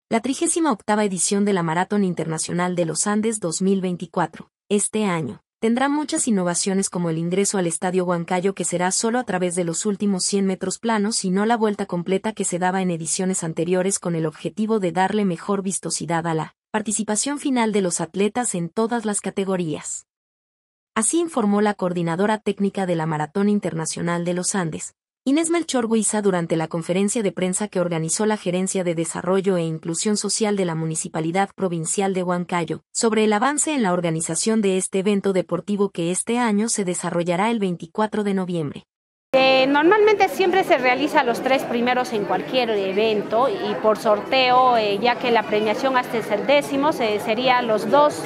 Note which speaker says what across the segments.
Speaker 1: La 38ª edición de la Maratón Internacional de los Andes 2024, este año, tendrá muchas innovaciones como el ingreso al Estadio Huancayo, que será solo a través de los últimos 100 metros planos y no la vuelta completa que se daba en ediciones anteriores, con el objetivo de darle mejor vistosidad a la participación final de los atletas en todas las categorías. Así informó la coordinadora técnica de la Maratón Internacional de los Andes, Inés Melchor Huiza, durante la conferencia de prensa que organizó la Gerencia de Desarrollo e Inclusión Social de la Municipalidad Provincial de Huancayo, sobre el avance en la organización de este evento deportivo que este año se desarrollará el 24 de noviembre.
Speaker 2: Normalmente siempre se realiza los 3 primeros en cualquier evento y por sorteo, ya que la premiación hasta es el 10º, serían los 2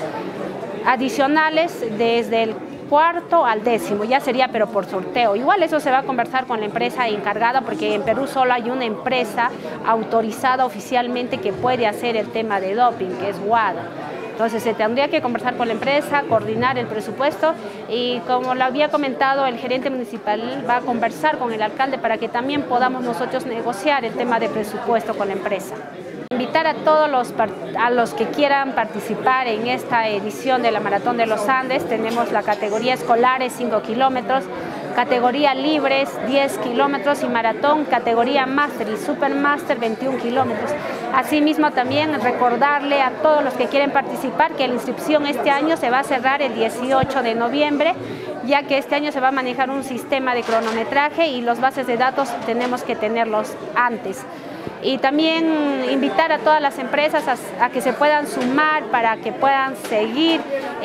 Speaker 2: adicionales desde el 4º al 10º, ya sería pero por sorteo. Igual eso se va a conversar con la empresa encargada, porque en Perú solo hay una empresa autorizada oficialmente que puede hacer el tema de doping, que es WADA. Entonces se tendría que conversar con la empresa, coordinar el presupuesto, y como lo había comentado, el gerente municipal va a conversar con el alcalde para que también podamos nosotros negociar el tema de presupuesto con la empresa. Invitar a todos los que quieran participar en esta edición de la Maratón de los Andes. Tenemos la categoría escolares 5 kilómetros, categoría libres 10 kilómetros y maratón categoría máster y supermáster 21 kilómetros. Asimismo, también recordarle a todos los que quieren participar que la inscripción este año se va a cerrar el 18 de noviembre, ya que este año se va a manejar un sistema de cronometraje y los bases de datos tenemos que tenerlos antes. Y también invitar a todas las empresas a que se puedan sumar para que puedan seguir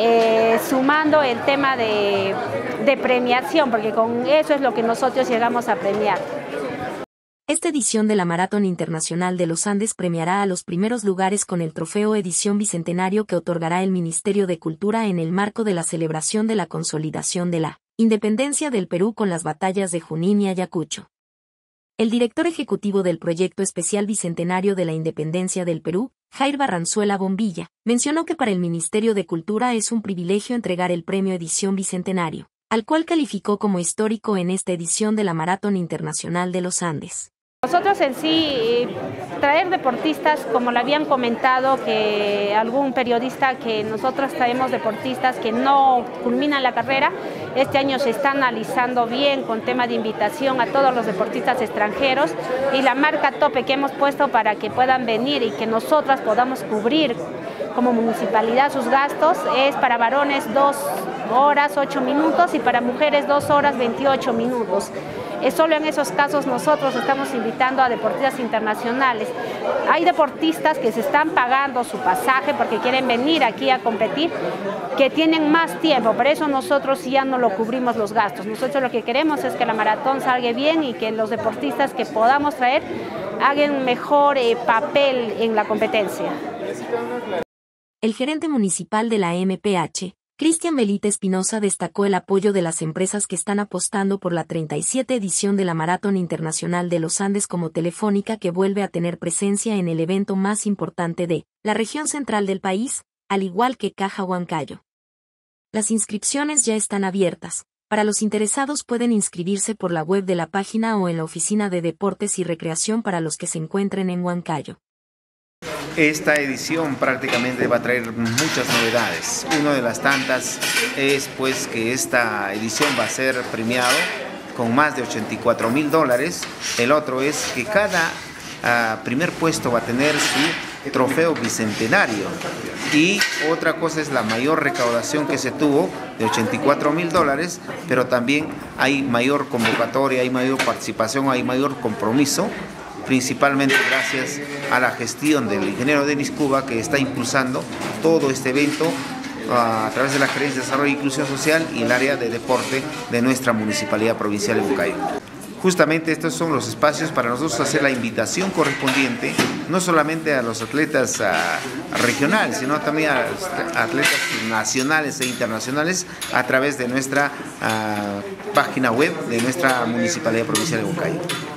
Speaker 2: sumando el tema de premiación, porque con eso es lo que nosotros llegamos a premiar.
Speaker 1: Esta edición de la Maratón Internacional de los Andes premiará a los primeros lugares con el trofeo Edición Bicentenario que otorgará el Ministerio de Cultura en el marco de la celebración de la consolidación de la independencia del Perú con las batallas de Junín y Ayacucho. El director ejecutivo del Proyecto Especial Bicentenario de la Independencia del Perú, Jair Barranzuela Bombilla, mencionó que para el Ministerio de Cultura es un privilegio entregar el premio Edición Bicentenario, al cual calificó como histórico en esta edición de la Maratón Internacional de los Andes.
Speaker 2: Nosotros en sí, traer deportistas, como lo habían comentado que algún periodista, que nosotros traemos deportistas que no culminan la carrera. Este año se está analizando bien con tema de invitación a todos los deportistas extranjeros, y la marca tope que hemos puesto para que puedan venir y que nosotras podamos cubrir como municipalidad sus gastos es para varones 2 horas 8 minutos y para mujeres 2 horas 28 minutos. Solo en esos casos nosotros estamos invitando a deportistas internacionales. Hay deportistas que se están pagando su pasaje porque quieren venir aquí a competir, que tienen más tiempo, por eso nosotros ya no lo cubrimos los gastos. Nosotros lo que queremos es que la maratón salga bien y que los deportistas que podamos traer hagan mejor papel en la competencia.
Speaker 1: El gerente municipal de la MPH, Cristian Belita Espinosa, destacó el apoyo de las empresas que están apostando por la 37ª edición de la Maratón Internacional de los Andes, como Telefónica, que vuelve a tener presencia en el evento más importante de la región central del país, al igual que Caja Huancayo. Las inscripciones ya están abiertas. Para los interesados pueden inscribirse por la web de la página o en la Oficina de Deportes y Recreación para los que se encuentren en Huancayo.
Speaker 3: Esta edición prácticamente va a traer muchas novedades. Una de las tantas es pues que esta edición va a ser premiado con más de $84.000. El otro es que cada primer puesto va a tener su trofeo bicentenario. Y otra cosa es la mayor recaudación que se tuvo de $84.000, pero también hay mayor convocatoria, hay mayor participación, hay mayor compromiso, principalmente gracias a la gestión del ingeniero Denis Cuba, que está impulsando todo este evento a través de la Gerencia de Desarrollo e Inclusión Social y el área de deporte de nuestra Municipalidad Provincial de Huancayo. Justamente estos son los espacios para nosotros hacer la invitación correspondiente, no solamente a los atletas regionales, sino también a los atletas nacionales e internacionales a través de nuestra página web de nuestra Municipalidad Provincial de Huancayo.